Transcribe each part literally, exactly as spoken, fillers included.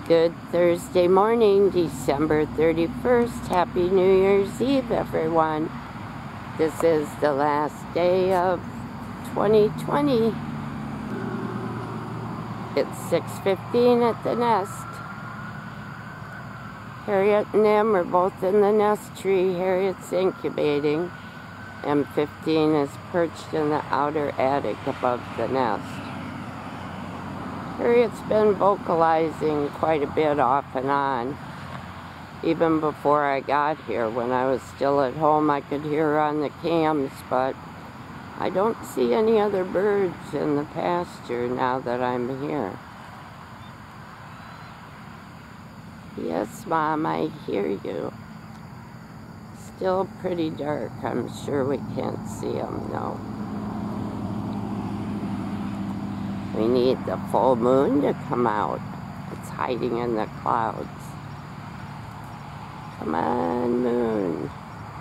Good Thursday morning, December thirty-first. Happy New Year's Eve, everyone. This is the last day of twenty twenty. It's six fifteen at the nest. Harriet and Em are both in the nest tree. Harriet's incubating. M fifteen is perched in the outer attic above the nest. Harriet's been vocalizing quite a bit off and on. Even before I got here, when I was still at home, I could hear her on the cams, but I don't see any other birds in the pasture now that I'm here. Yes, Mom, I hear you. Still pretty dark. I'm sure we can't see them, no. We need the full moon to come out. It's hiding in the clouds. Come on, moon.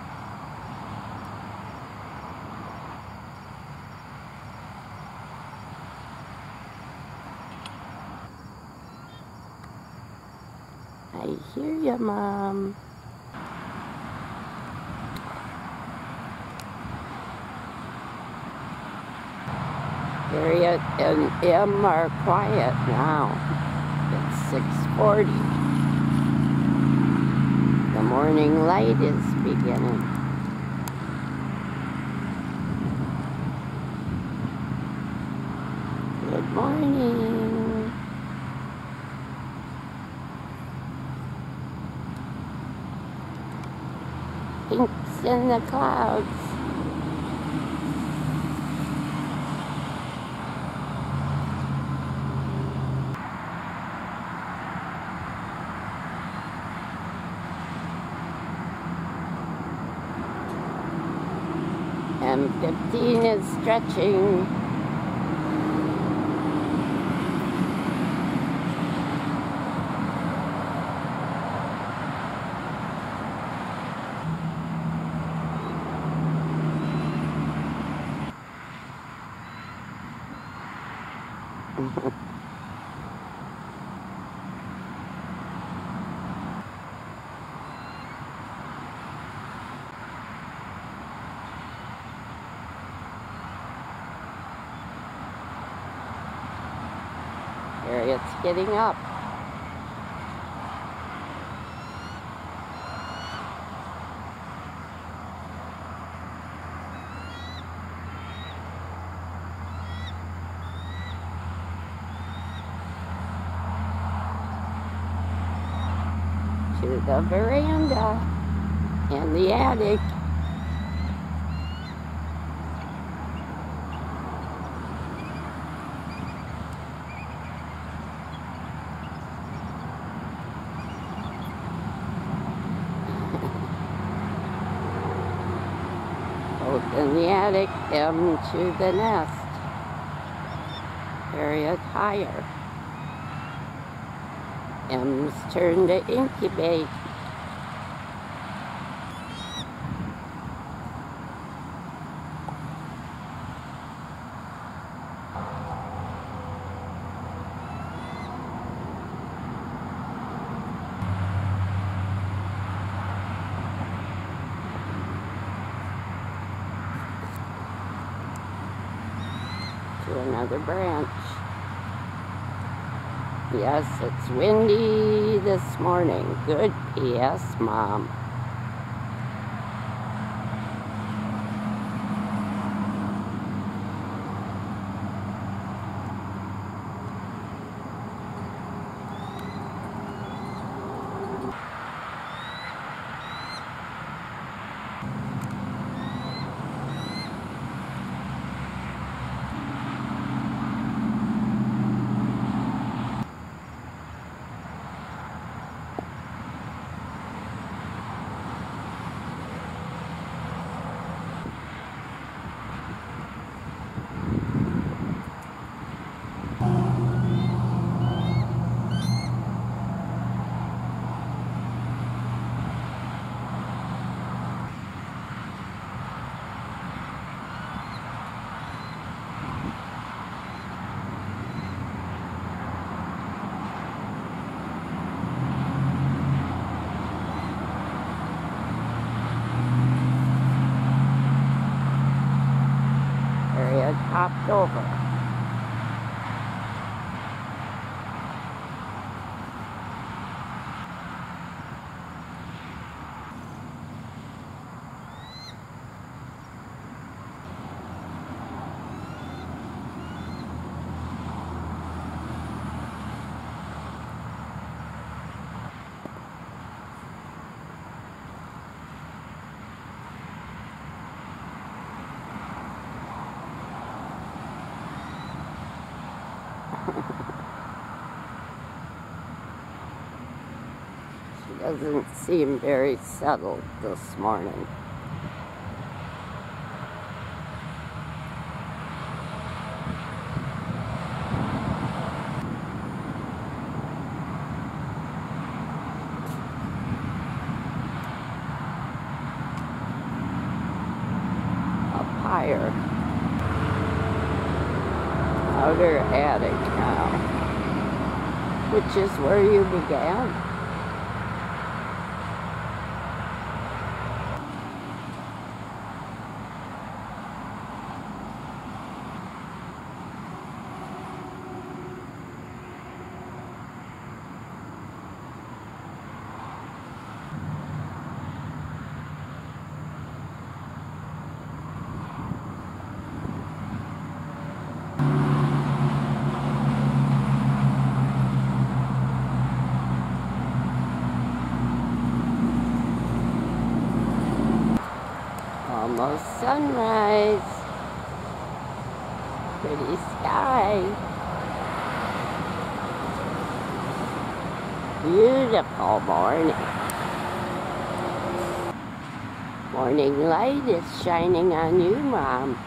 I hear you, Mom. Harriet and Em are quiet now. It's six forty. The morning light is beginning. Good morning. Pinks in the clouds. M fifteen is stretching. Harriet's getting up. To the veranda and the attic. Both in the attic, Em to the nest. Harriet higher. Em's turn to incubate. To another branch. Yes, it's windy this morning. Good P S, Mom. hopped over. She doesn't seem very settled this morning. Up higher. Outer attic now, which is where you began. Almost sunrise. Pretty sky. Beautiful morning. Morning light is shining on you, Mom.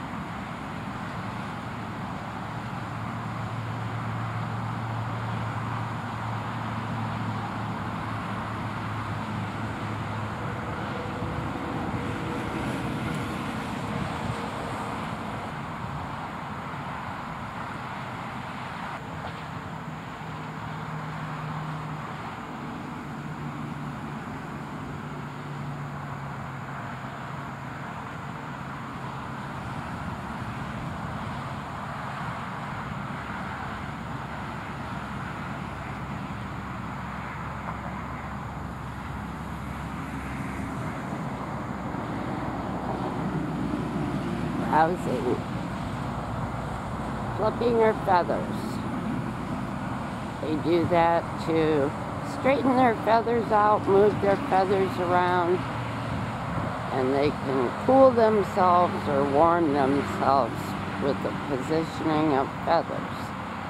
Browsing, flipping her feathers. They do that to straighten their feathers out, move their feathers around, and they can cool themselves or warm themselves with the positioning of feathers.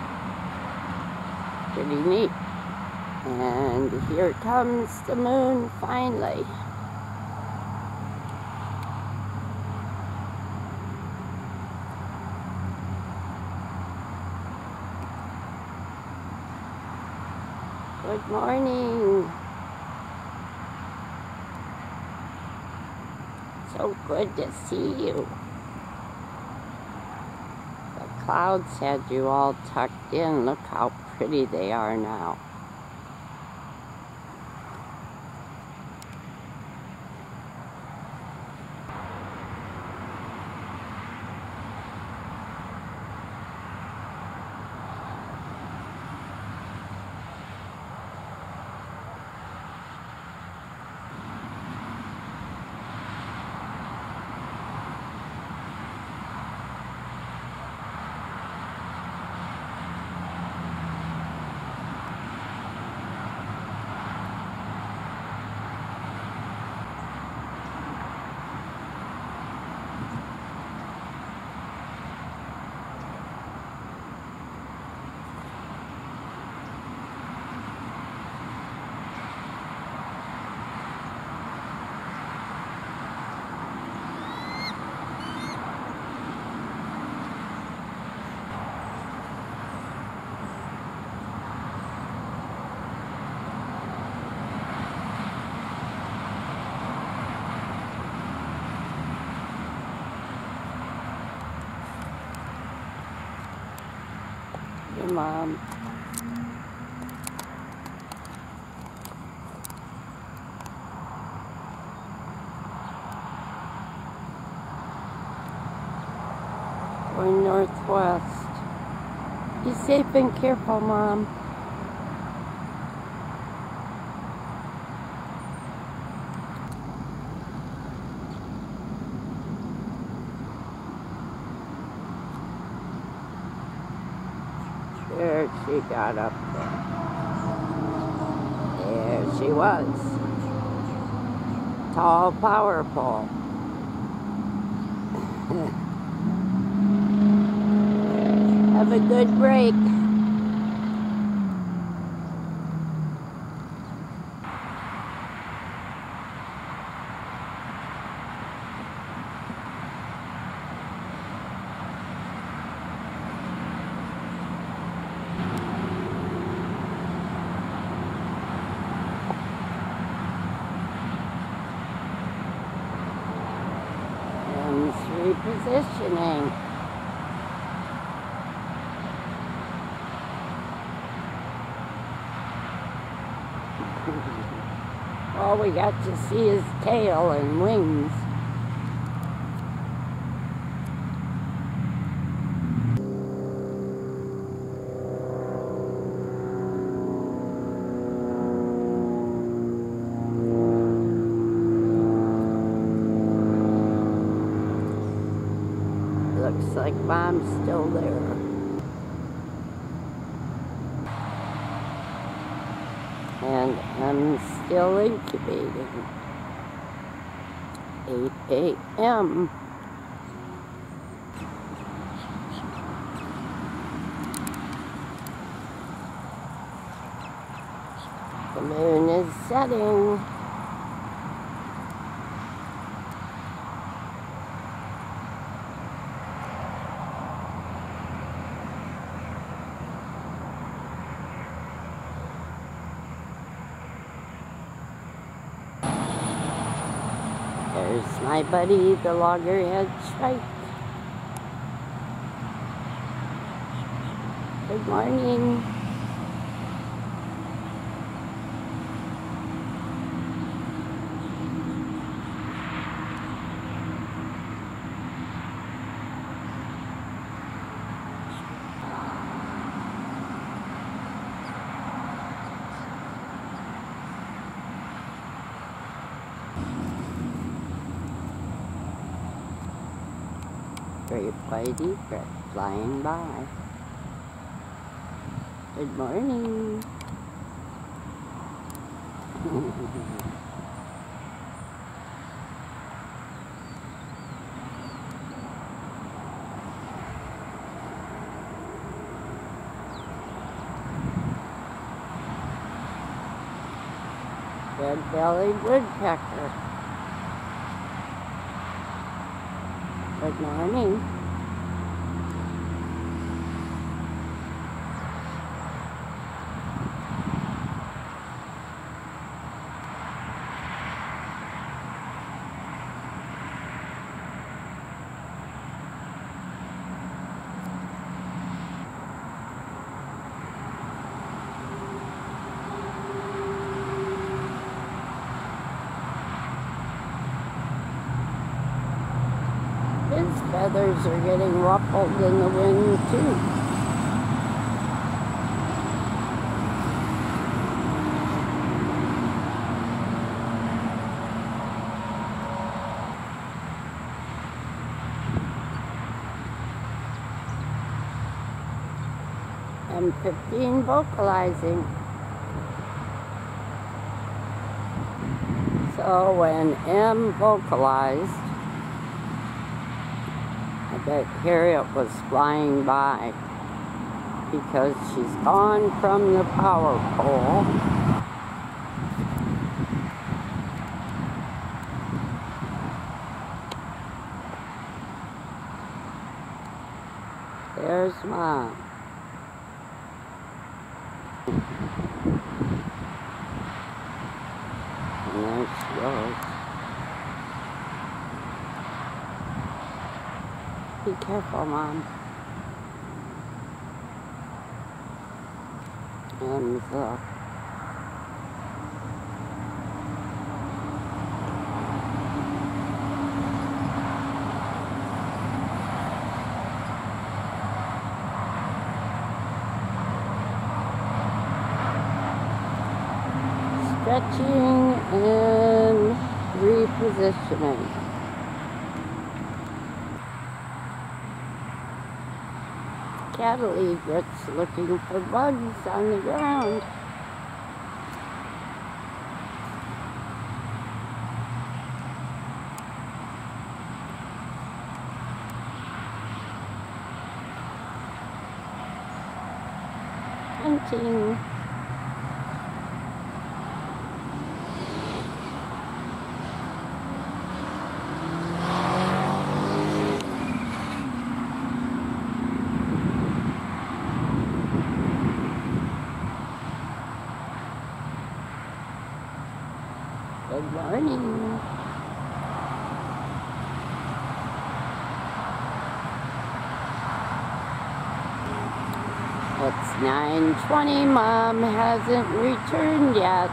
Pretty neat. And here comes the moon finally. Good morning. So good to see you. The clouds had you all tucked in. Look how pretty they are now. Your mom. going northwest. Be safe and careful, Mom. There she got up there. There she was. Tall, powerful. Have a good break. And repositioning. All we got to see is tail and wings. Looks like Mom's still there. And I'm still incubating. eight A M The moon is setting. There's my buddy, the Loggerhead Shrike. Good morning. Great White Egret flying by. Good morning. Red-bellied Woodpecker. Good morning. His feathers are getting ruffled in the wind too. M fifteen vocalizing. So when M vocalized, I bet Harriet was flying by because she's gone from the power pole. There's Mom. And there she goes. Be careful, Mom. And the hatching and repositioning. Cattle egrets looking for bugs on the ground. Hunting. Good morning. It's nine twenty. Mom hasn't returned yet.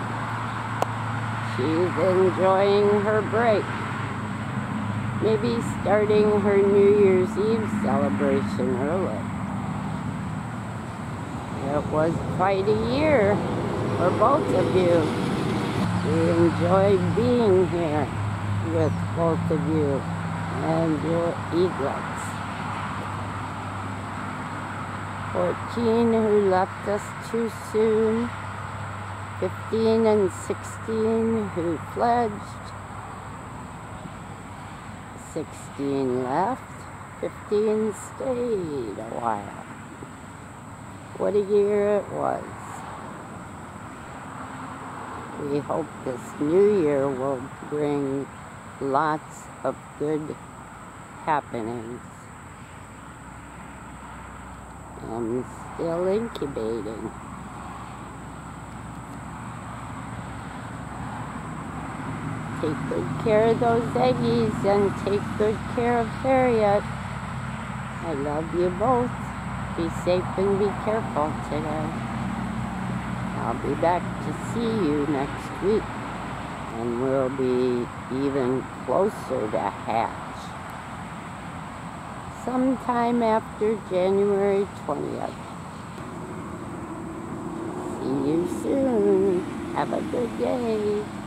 She's enjoying her break. Maybe starting her New Year's Eve celebration early. It was quite a year for both of you. We enjoyed being here with both of you and your eaglets. fourteen who left us too soon. fifteen and sixteen who fledged. sixteen left. fifteen stayed a while. What a year it was. We hope this new year will bring lots of good happenings. I'm still incubating. Take good care of those eggies and take good care of Harriet. I love you both. Be safe and be careful today. I'll be back to see you next week, and we'll be even closer to hatch sometime after January twentieth. See you soon. Have a good day.